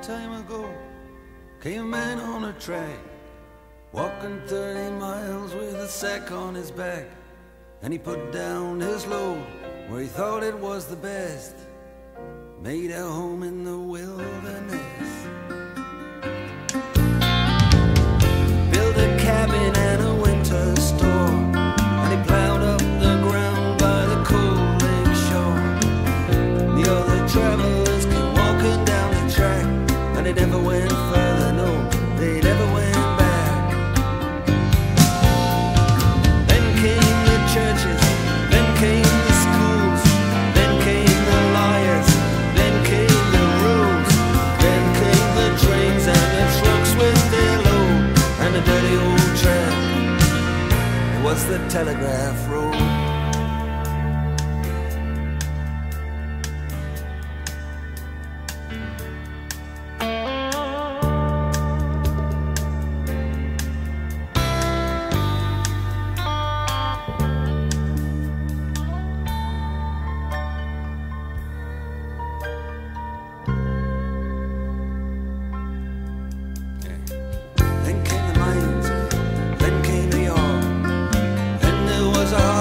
time ago came a man on a track, walking 30 miles with a sack on his back. And he put down his load where he thought it was the best, made a home in the wilderness. Built a cabin and a winter store, and he plowed up the ground by the cold lake shore. The other travelers came walking down the track, and they never went further, no, they never went back. Then came the churches, then came the schools, then came the lawyers, then came the rules, then came the trains and the trucks with their load, and the dirty old tram. It was the telegraph road. Then came the mines, then came the ore, then there was a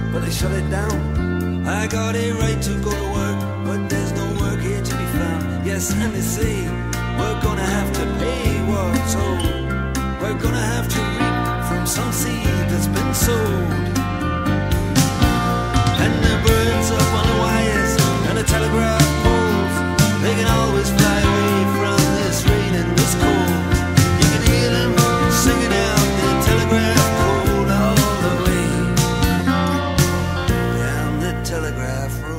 but they shut it down. I got a right to go to work, but there's no work here to be found. Yes, and they say we're gonna have to pay what's owed. We're gonna have to reap from some seed that's been sowed. And the birds up on the wires and the telegraph poles, they can always fly away from this rain and this cold. You can hear them singing out the telegraph code all the way down the telegraph road.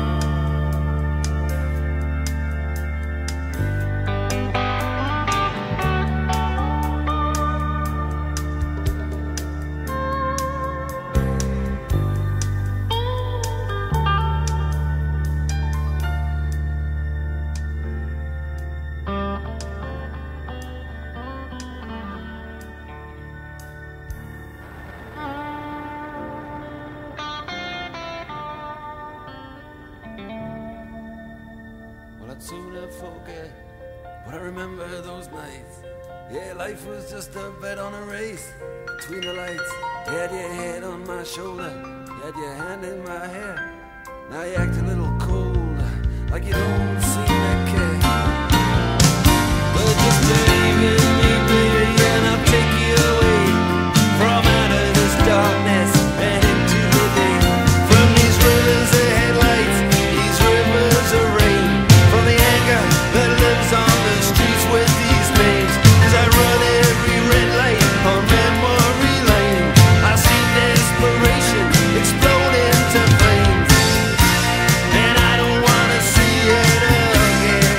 I'd sooner forget, but I remember those nights. Yeah, life was just a bet on a race between the lights. You had your head on my shoulder, you had your hand in my hair. Now you act a little cold, like you don't seem to care. But just believe in me, baby, and I'll take you away from out of this darkness and into the day. From these rivers of headlights, these rivers of rain, from the anger that lives on the streets with these names. Cause I run every red light on memory lane. I see desperation explode into flames, and I don't wanna see it again.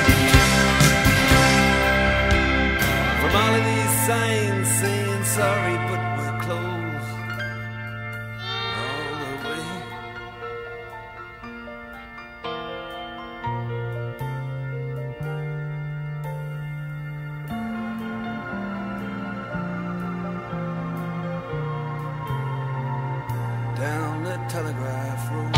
From all of these signs saying sorry but we're closed all the way. Down the telegraph road.